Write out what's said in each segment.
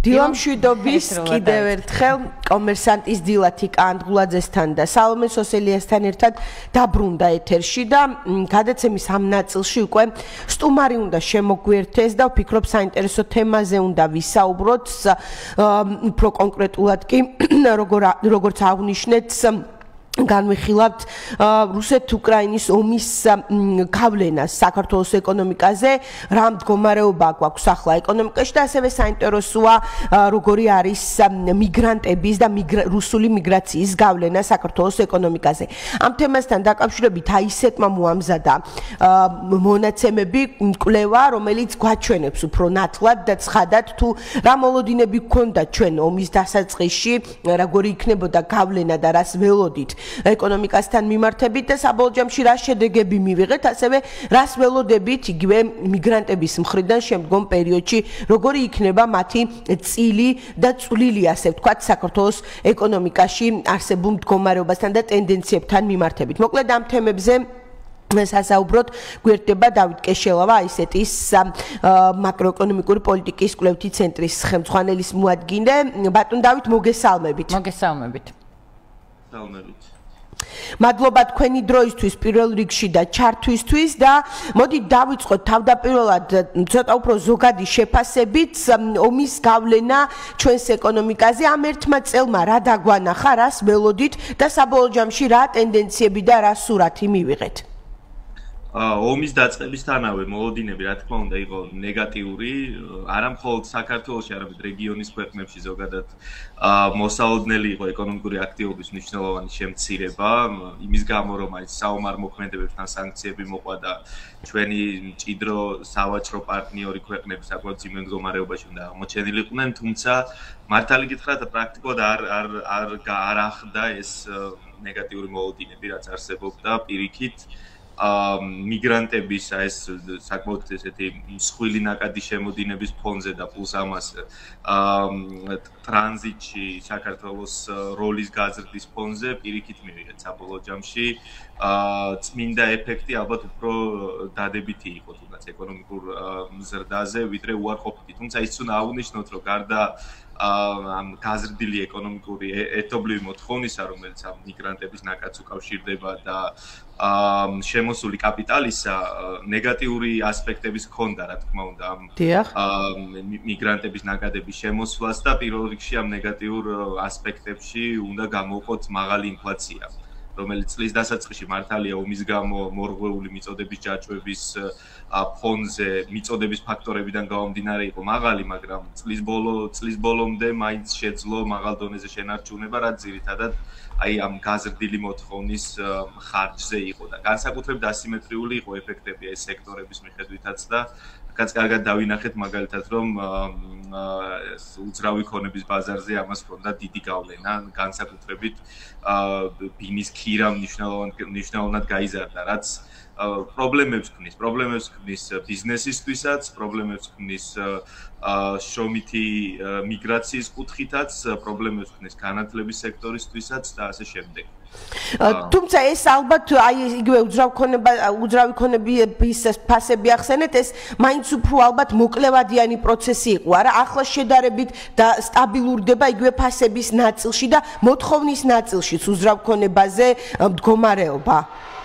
დილამშვიდობის კიდევ ერთხელ კომერსანტის დილათი კანდღულაძესთან და სალომე სოსელიასთან ერთად დაბრუნდა ეთერში და გადაცემის ამ ნაწილში უკვე სტუმარი უნდა შემოგვიერთეს და ვფიქრობ საინტერესო თემაზე უნდა ვისაუბროთ უფრო კონკრეტულად კი როგორც აღნიშნეთ განვიხილავთ რუსეთ-უკრაინის ომის გავლენას საქართველოს ეკონომიკაზე, რა მდგომარეობა გვაქვს ახლა ეკონომიკაში და ასევე საინტერესოა როგორი არის მიგრანტების და რუსული მიგრაციის გავლენა საქართველოს ეკონომიკაზე. ამ თემასთან დაკავშირებით აისეტმა მოამზადა მონაცემები, კვლევა, რომელიც გვაჩვენებს უფრო ნათლად და ცხადად თუ რა მოლოდინები გქონდა ჩვენ ომის დასაწყისში, როგორი იქნებოდა გავლენა და რას ველოდით ეკონომიკასთან მიმართებით და საბოლოო ჯამში რა შედეგები მივიღეთ, ასევე რას ველოდებით იგივე მიგრანტების მხრიდან შემდგომ პერიოდში, როგორი იქნება მათი წილი და წვლილი, ასე ვთქვათ, საქართველოს ეკონომიკაში არსებულ მდგომარეობასთან და ტენდენციებთან მიმართებით. მოკლედ ამ თემებზე სასაუბროთ გვერდება დავით კეშელავა, აისეტის მაკროეკონომიკური პოლიტიკის კვლევითი ცენტრის ხელმძღვანელის მოადგილე. ბატონ დავით, მოგესალმებით. მოგესალმებით. მადლობა თქვენი დროისთვის პირველ რიგში და ჩართვისთვის და მოდით დავიწყოთ თავდაპირველად ცოტა უფრო ზოგადი შეფასებით ომის გავლენა ჩვენს ეკონომიკაზე ამ ერთმა წელმა რა დაგვანახა, რას ველოდით და საბოლოო ჯამში რა ტენდენციები და რა სურათი მივიღეთ. ომის დაწყებისთანავე მოლოდინები რა თქმა უნდა იყო ნეგატიური, არა მხოლოდ საქართველოში, არამედ რეგიონის ქვეყნებში ზოგადად მოსალოდნელი იყო ეკონომიკური აქტივობის მნიშვნელოვანი შემცირება, იმის გამო რომ აი საომარ მოქმედებებთან სანქციები მოყვა და ჩვენი მჭიდრო სავაჭრო პარტნიორი ქვეყნები საკმაოდ ძიმე მდგომარეობაში უნდა აღმოჩენილიყვნენ, თუმცა მართალი გითხრათ პრაქტიკულად არ ახდა ეს ნეგატიური მოლოდინები, რაც არსებობდა პირიქით მიგრანტების ეს საკმაოდ ესეთი მსხვილი ნაკადი შემოდინების ფონზე და პლუს ამას ტრანზიტში საქართველოს როლის გაზრდის ფონზე პირიქით მივიღეთ საბოლოო ჯამში წმინდა ეფექტი ალბათ უფრო დადებითი იყო თუნდაც ეკონომიკურ ზრდაზე ვიდრე უარყოფითი, თუმცა ის უნდა აღვნიშნოთ რომ გარდა ამ გაზრდილი ეკონომიკური ეთობლივი მოთხოვნისა, რომელიც ამ მიგრანტების ნაკადს უკავშირდება და შემოსული კაპიტალისა ნეგატიური ასპექტების ჰქონდა, რა თქმა უნდა, ამ მიგრანტების ნაკადების შემოსვლას და პირველ რიგში ამ ნეგატიურ ასპექტებში უნდა გამოვყოთ მაღალი ინფლაცია, რომელიც წლის დასაწყისში მართალია ომის გამო მორღვეული მიწოდების ჯაჭვების ფონზე მიწოდების ფაქტორებიდან გამომდინარე იყო მაღალი, მაგრამ წლის ბოლომდე მაინც შეძლო მაღალ დონეზე შენარჩუნება, რაც ძირითადად აი ამ გაზრდილი მოთხოვნის ხარჯზე იყო და განსაკუთრებით ასიმეტრიული იყო ეფექტები ეს სექტორების მიხედვითაც და რაც კარგად დავინახეთ მაგალითად რომ უძრავი ქონების ბაზარზე ამას ჰქონდა დიდი გავლენა, განსაკუთრებით ბინის ქირა მნიშვნელოვნად გაიზარდა, რაც პრობლემებს ქმნის ბიზნესისთვისაც, პრობლემებს ქმნის შრომითი მიგრაციის კუთხითაც, პრობლემებს ქმნის განათლების სექტორისთვისაც და ასე შემდეგ. თუმცა ეს ალბათ აი იგივე უძრავი ქონების ფასები ახსენეთ, ეს მაინც უფრო ალბათ მოკლევადიანი პროცესი იყო, არა? ახლა შედარებით და სტაბილურდება იგივე ფასების ნაწილში და მოთხოვნის ნაწილშიც უძრავ ქონებაზე მდგომარეობა.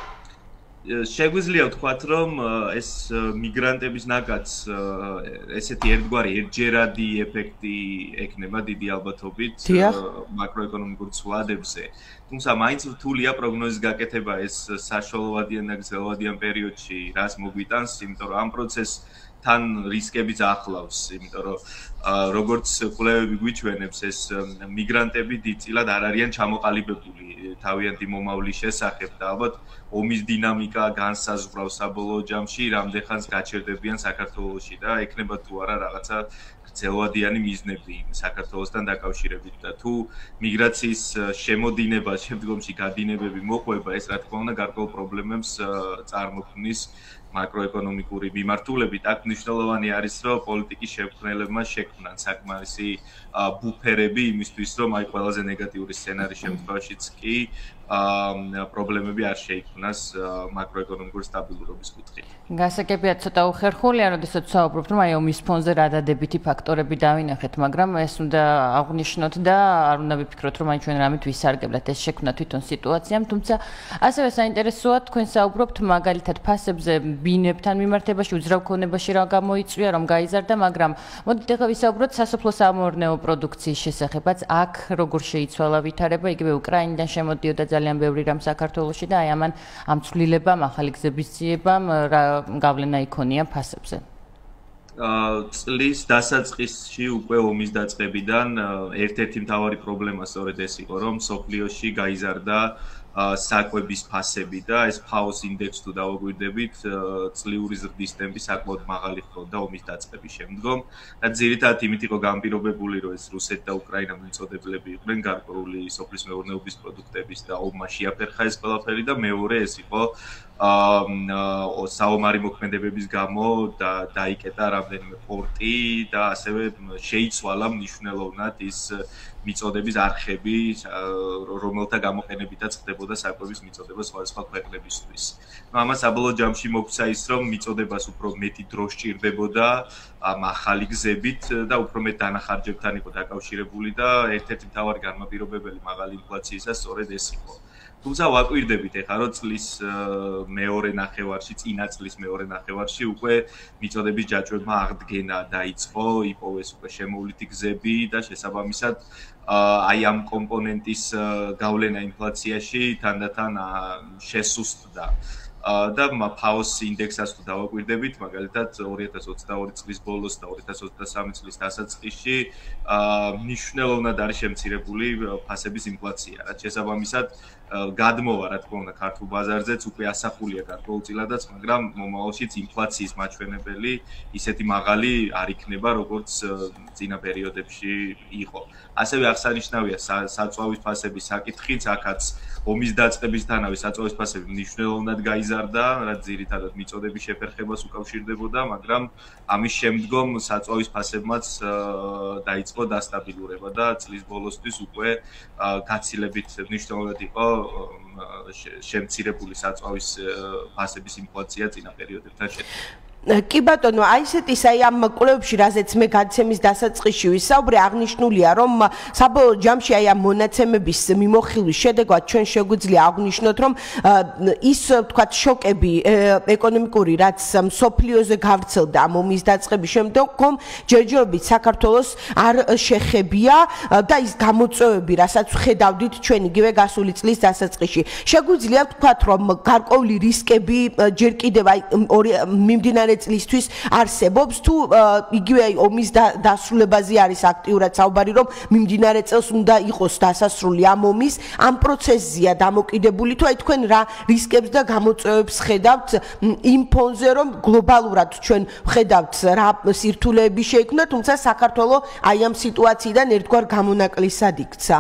შეგვიძლია ვთქვათ, რომ ეს მიგრანტების ნაკადს ესეთი ერთგვარი ერთჯერადი ეფექტი ექნება დიდი ალბათობით მაკროეკონომიკურ ცვლადებზე. თუმცა მაინც რთულია პროგნოზის გაკეთება ეს საშუალოვადიან და გრძელვადიან პერიოდში რას მოგვიტანს, იმიტომ რომ ამ პროცესთან რისკებიც ახლავს, იმიტომ რომ როგორც კვლევები გვიჩვენებს, ეს მიგრანტები დიდწილად არ არიან ჩამოყალიბებული თავიანთი მომავლის შესახებ და ალბათ ომის დინამიკა განსაზღვრავს საბოლოო ჯამში რამდენხანს გაჩერდებიან საქართველოში და ექნება თუ არა რაღაცა გრძელვადიანი მიზნები საქართველოსთან დაკავშირებით და თუ მიგრაციის შემოდინება, შემდგომში გადინებები მოყვება, ეს რა თქმა უნდა გარკვეულ პრობლემებს წარმოქმნის მაკროეკონომიკური მიმართულებით. აქ მნიშვნელოვანი არის, რომ პოლიტიკის შემქმნელებმა შექმნან საკმარისი ბუფერები იმისთვის, რომ აი ყველაზე ნეგატიური სცენარის შემთხვევაშიც კი პრობლემები არ შეიქმნას მაკროეკონომიკური სტაბილურობის კუთხით. გასაგებია ცოტა უხერხულია, როდესაც ვსაუბრობთ, რომ აი ომის ფონზე რა დადებითი ფაქტორები დავინახეთ, მაგრამ ეს უნდა აღვნიშნოთ და არ უნდა ვიფიქროთ, რომ აი ჩვენ რამით ვისარგებლეთ, ეს შექმნა თვითონ სიტუაციამ, თუმცა ასევე საინტერესოა თქვენ საუბრობთ მაგალითად ფასებზე ბინებთან მიმართებაში, უძრავ ქონებაში რა გამოიწვია, რომ გაიზარდა, მაგრამ მოდით ახლა ვისაუბროთ სასოფლო-სამეურნეო პროდუქციის შესახებაც, აქ როგორ შეიცვალა ვითარება, იგივე უკრაინიდან შემოდიოდა ძალიან ბევრი რამ საქართველოში და აი ამან ამ ცვლილებამ, ახალი გზების ძიებამ რა გავლენა იქონია ფასებზე. წლის დასაწყისში უკვე ომის დაწყებიდან ერთ-ერთი მთავარი პრობლემა სწორედ ეს იყო, რომ სოფლიოში გაიზარდა საკვების ფასები და ეს ფაოს ინდექსს თუ დავაკვირდებით, წლიური ზრდის ტემპი საკმაოდ მაღალი ჰქონდა ომის დაწყების შემდგომ და ძირითადად იმით იყო განპირობებული, რომ ეს რუსეთი და უკრაინა მიმწოდებლები იყვნენ გარკვეული სოფლის მეურნეობის პროდუქტების და ომმა შეაფერხა ეს ყველაფერი და მეორე ეს იყო საომარი მოქმედებების გამო დაიკეტა რამდენიმე პორტი და ასევე შეიცვალა მნიშვნელოვნად ის მიწოდების არხები, რომელთა გამოყენებითაც ხდებოდა საკვების მიწოდება სხვადასხვა ქვეყნებისთვის. ამას საბოლოო ჯამში მოგვცა ის, რომ მიწოდებას უფრო მეტი დრო სჭირდებოდა ამ ახალი გზებით და უფრო მეტ დანახარჯებთან იყო დაკავშირებული და ერთ-ერთი მთავარი განმაპირობებელი მაღალი ინფლაციისა სწორედ ეს იყო. თუმცა ვაკვირდებით ეხლა, რომ წლის მეორე ნახევარში, წინა წლის მეორე ნახევარში უკვე მიწოდების ჯაჭვებმა აღდგენა დაიწყო, იპოვეს უკვე შემოვლითი გზები და შესაბამისად აი ამ კომპონენტის გავლენა ინფლაციაში თანდათან შესუსტდა. და ფაოს ინდექსას თუ დავაკვირდებით, მაგალითად 2022 წლის ბოლოს და 2023 წლის დასაწყისში მნიშვნელოვნად არის შემცირებული ფასების ინფლაცია, რაც შესაბამისად გადმოვა რა თქმა უნდა ქართულ ბაზარზეც უკვე ასახულია გარკვეულწილადაც, მაგრამ მომავალშიც ინფლაციის მაჩვენებელი ისეთი მაღალი არ იქნება, როგორც წინა პერიოდებში იყო. ასევე აღსანიშნავია საწვავის ფასების საკითხიც, აქაც ომის დაწყებისთანავე საწვავის ფასები მნიშვნელოვნად გაიზარდა, რაც ძირითადად მიწოდების შეფერხებას უკავშირდებოდა, მაგრამ ამის შემდგომ საწვავის ფასებმაც დაიწყო დასტაბილურება და წლის ბოლოსთვის უკვე გაცილებით მნიშვნელოვნად იყო შემცირებული საწვავის ფასების ინფლაცია წინა პერიოდებთან შედარებით. კი ბატონო, აი ესეთის აი ამ კვლევებში, რაზეც მე გადაცემის დასაწყისში ვისაუბრე, აღნიშნულია, რომ საბოლოო ჯამში აი ამ მონაცემების მიმოხილვის შედეგად ჩვენ შეგვიძლია აღვნიშნოთ, რომ ის თქვათ შოკები ეკონომიკური, რაც მსოფლიოზე გავრცელდა ამ ომის დაწყების შემდგომ, ჯერჯერობით საქართველოს არ შეხებია და ის გამოწვევები, რასაც ხედავდით ჩვენ იგივე გასული წლის დასაწყისში. შეგვიძლია ვთქვათ, რომ გარკვეული რისკები ჯერ კიდევ აი მიმდინარე წლისთვის არსებობს თუ იგივე ომის დასრულებაზე არის აქტიურად საუბარი, რომ მიმდინარე წელს უნდა იყოს დასასრული ამ ომის, ამ პროცესზეა დამოკიდებული თუ აი თქვენ რა რისკებს და გამოწვევებს ხედავთ იმ ფონზე, რომ გლობალურად ჩვენ ხედავთ რა სირთულეები შეიქმნა, თუმცა საქართველოს აი ამ სიტუაციიდან ერთგვარ გამონაკლისად იქცა.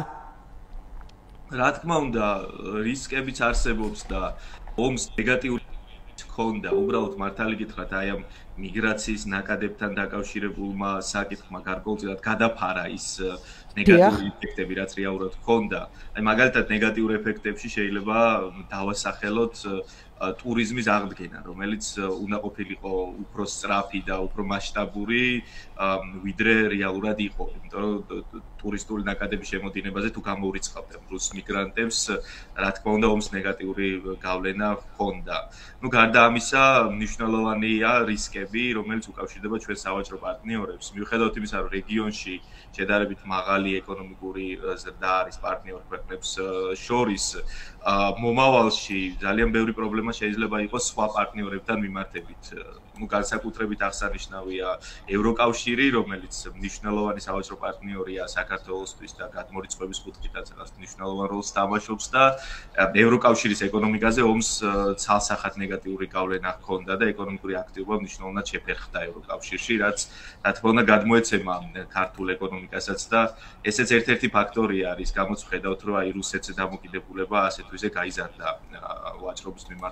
რა თქმა უნდა, რისკებიც არსებობს და ომს ნეგატიური ქონდა, უბრალოდ მართალი გითხრათ, აი ამ მიგრაციის ნაკადებთან დაკავშირებულმა საკითხმა გარკვეულწილად გადაფარა ის ნეგატიური ეფექტები, რაც რეალურად ქონდა. აი მაგალითად ნეგატიურ ეფექტებში შეიძლება დავასახელოთ ტურიზმის აღდგენა, რომელიც უნდა ყოფილიყო უფრო სწრაფი და უფრო მასშტაბური, ვიდრე რეალურად იყო. იმიტომ რომ ტურისტული ნაკადების შემოდინებაზე თუ გამოურიცხავდნენ რუს მიგრანტებს, რა თქმა უნდა, ომს ნეგატიური გავლენა ჰქონდა. ნუ გარდა ამისა, მნიშვნელოვანია რისკები, რომელიც უკავშირდება ჩვენ სავაჭრო პარტნიორებს. მიუხედავად იმისა, რომ რეგიონში შედარებით მაღალი ეკონომიკური ზრდა არის პარტნიორ ქვეყნებს შორის, მომავალში ძალიან ბევრი პრობლემა შეიძლება იყოს სხვა პარტნიორებთან მიმართებით. ნუ განსაკუთრებით აღსანიშნავია ევროკავშირი, რომელიც მნიშვნელოვანი სავაჭრო პარტნიორია საქართველოსთვის და გადმორიცხვების კუთხითაც მნიშვნელოვან როლს თამაშობს და ევროკავშირის ეკონომიკაზე ომს ცალსახად ნეგატიური გავლენა ჰქონდა და ეკონომიკური აქტივობა მნიშვნელოვნად შეფერხდა ევროკავშირში, რაც რა თქმა უნდა გადმოეცემა ქართულ ეკონომიკასაც და ესეც ერთ-ერთი ფაქტორია არის, გამოც ვხედავთ, რომ აი რუსეთზე დამოკიდებულება ასე თუ ისე გაიზარდა ვაჭრობის მიმართ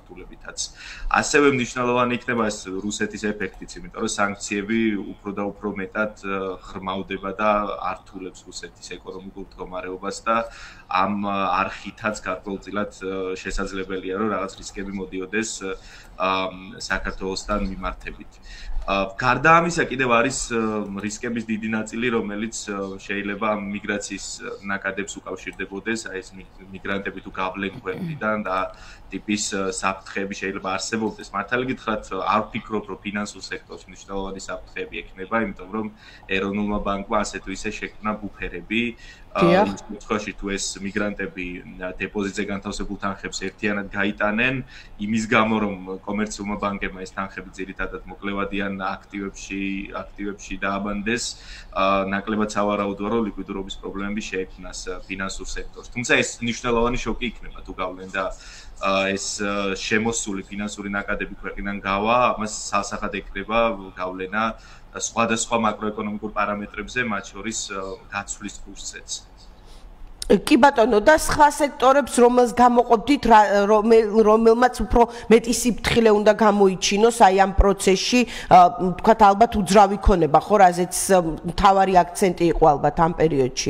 მიმართულებითაც. ასევე მნიშვნელოვანი იქნება ეს რუსეთის ეფექტიც, იმიტომ რომ სანქციები უფრო და უფრო მეტად ღრმავდება და ართულებს რუსეთის ეკონომიკურ მდგომარეობას და ამ არხითაც გარკვეულწილად შესაძლებელია რომ რაღაც რისკები მოდიოდეს საქართველოსთან მიმართებით. გარდა ამისა კიდევ არის რისკების დიდი ნაწილი, რომელიც შეიძლება მიგრაციის ნაკადებს უკავშირდებოდეს, აი ეს მიგრანტები თუ გავლენ ქვეყნიდან და ტიპის საფრთხეები შეიძლება არსებობდეს. მართალი გითხრათ, არ ვფიქრობ, რომ ფინანსურ სექტორში მნიშვნელოვანი საფრთხეები ექნება, იმიტომ რომ ეროვნულმა ბანკმა ასე თუ ისე შექმნა ბუფერები. იმ შემთხვევაში თუ ეს მიგრანტები დეპოზიტზე განთავსებულ თანხებს ერთიანად გაიტანენ, იმის გამო რომ კომერციულმა ბანკებმა ეს თანხები ძირითადად მოკლევადიან აქტივებში დააბანდეს, ნაკლებად სავარაუდოა, რომ ლიკვიდურობის პრობლემები შეექმნას ფინანსურ სექტორს. თუმცა ეს მნიშვნელოვანი შოკი იქნება თუ გავლენ და ეს შემოსული ფინანსური ნაკადები ქვეყნიდან გავა, ამას სასახად ექნება გავლენა სხვადასხვა მაკროეკონომიკურ პარამეტრებზე, მათ შორის გაცვლის კურსზეც. კი ბატონო, და სხვა სექტორებს რომელს გამოყოფდით, რომელმაც უფრო მეტი სიფრთხილე უნდა გამოიჩინოს აი ამ პროცესში, თქვათ ალბათ უძრავი ქონება, ხო, რაზეც მთავარი აქცენტი იყო ალბათ ამ პერიოდში.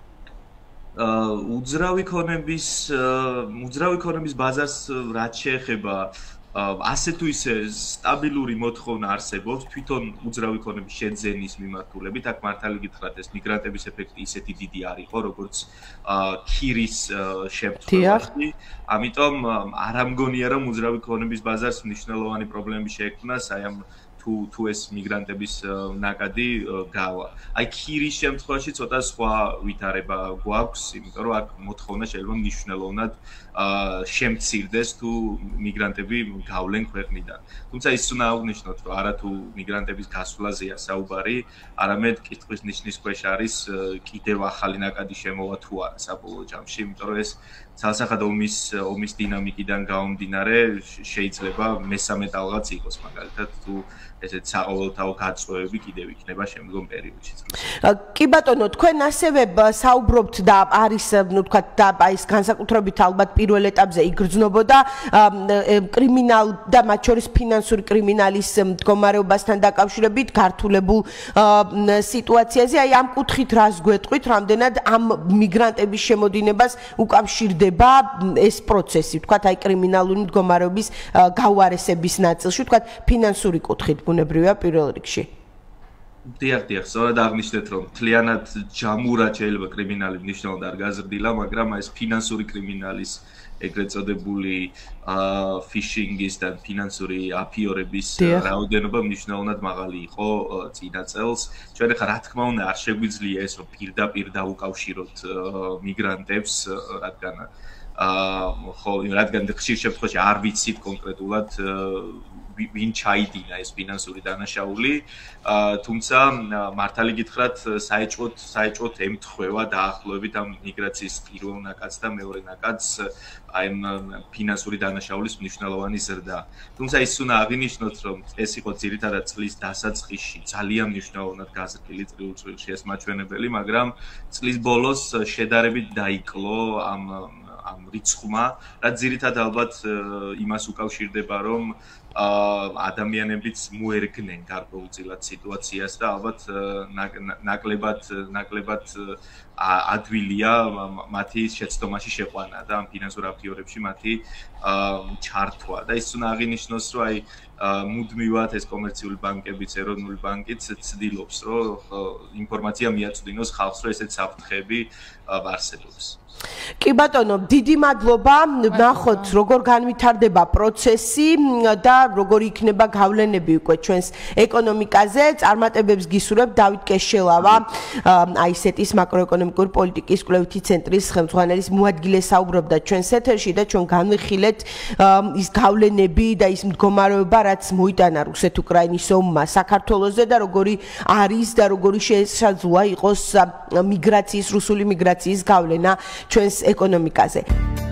უძრავი ქონების ბაზარს რაც შეეხება ასე თუ ისე სტაბილური მოთხოვნა არსებობს თვითონ უძრავი ქონების შეძენის მიმართულებით. აქ მართალი გითხრათ, ეს მიგრანტების ეფექტი ისეთი დიდი არ იყო, როგორც ქირის შემთხვევაში. ამიტომ არ ამგონია, რომ უძრავი ქონების ბაზარს მნიშვნელოვანი პრობლემები შეექმნას, აი ამ თუ ეს მიგრანტების ნაკადი გავა. აი ქირის შემთხვევაში ცოტა სხვა ვითარება გვაქვს, იმიტომ რომ აქ მოთხოვნა შეიძლება მნიშვნელოვნად შემცირდეს თუ მიგრანტები გავლენ ქვეყნიდან. თუმცა ის უნდა აღვნიშნოთ, რომ არა თუ მიგრანტების გასვლაზეა საუბარი, არამედ კითხვის ნიშნის ქვეშ არის კიდევ ახალი ნაკადი შემოვა თუ არა საბოლოო ჯამში, იმიტომ რომ ეს ცალსახად ომის დინამიკიდან გამომდინარე შეიძლება მესამე ტალღაც იყოს, მაგალითად თუ ესეთ საყოველთაო გაწყვეტები კიდევ იქნება შემდგომ პერიოდში. კი ბატონო, თქვენ ასევე საუბრობთ და არის, ნუ თქვათ, და ის განსაკუთრებით ალბათ პირველ ეტაპზე იგრძნობოდა კრიმინალ და მათ შორის ფინანსური კრიმინალის მდგომარეობასთან დაკავშირებით გართულებულ სიტუაციაზე. აი ამ კუთხით რას გვეტყვით, რამდენად ამ მიგრანტების შემოდინებას უკავშირდება ეს პროცესი, თქვათ, აი კრიმინალური მდგომარეობის გაუარესების ნაწილში, თქვათ, ფინანსური კუთხით ბუნებრივია პირველ რიგში. დიახ, სწორად აღნიშნეთ, რომ მთლიანად ჯამურად შეიძლება კრიმინალი მნიშვნელოვნად არ გაზრდილა, მაგრამ ეს ფინანსური კრიმინალის ეგრეთ წოდებული ფიშინგის და ფინანსური აფიორების რაოდენობა მნიშვნელოვნად მაღალი იყო წინა წელს. ჩვენ ახლა რა თქმა უნდა არ შეგვიძლია ეს რომ პირდაპირ დავუკავშიროთ მიგრანტებს, რადგან ხშირ შემთხვევაში არ ვიცით კონკრეტულად ვინ ჩაიდინა ეს ფინანსური დანაშაული, თუმცა მართალი გითხრათ, საეჭვოდ ემთხვევა დაახლოებით ამ მიგრაციის პირველ ნაკადს და მეორე ნაკადს აი ფინანსური დანაშაულის მნიშვნელოვანი ზრდა. თუმცა ის უნდა აღინიშნოთ, რომ ეს იყო ძირითადად წლის დასაწყისში ძალიან მნიშვნელოვნად გაზრდილი წრილში ეს მაჩვენებელი, მაგრამ წლის ბოლოს შედარებით დაიკლო ამ რიცხვმა, რაც ძირითადად ალბათ იმას უკავშირდება, რომ ადამიანებიც მოერგნენ გარკვეულწილად სიტუაციას და ალბათ ნაკლებად ადვილია მათი შეცდომაში შეყვანა და ამ ფინანსურ აფიორებში მათი ჩართვა. და ის უნდა აღინიშნოს, რომ აი მუდმივად ეს კომერციული ბანკებიც, ეროვნული ბანკიც ცდილობს, რომ ინფორმაცია მიაწვდინოს ხალხს, რომ ესეთ საფრთხეები არსებობს. კი ბატონო, დიდი მადლობა. ნახოთ, როგორ განვითარდება პროცესი და როგორ იქნება გავლენები უკვე ჩვენს ეკონომიკაზე. წარმატებებს გისურვებ. დავით კეშელავა, აისეტის მაკროეკონომიკური პოლიტიკის კვლევითი ცენტრის ხელმძღვანელის მოადგილე საუბრობდა ჩვენს ეთერში და ჩვენ განვიხილეთ ის გავლენები და ის მდგომარეობა, რაც მოიტანა რუსეთ-უკრაინის ომმა საქართველოზე და როგორი არის და როგორი შესაძლოა იყოს რუსული მიგრაციის გავლენა ჩვენს ეკონომიკაზე.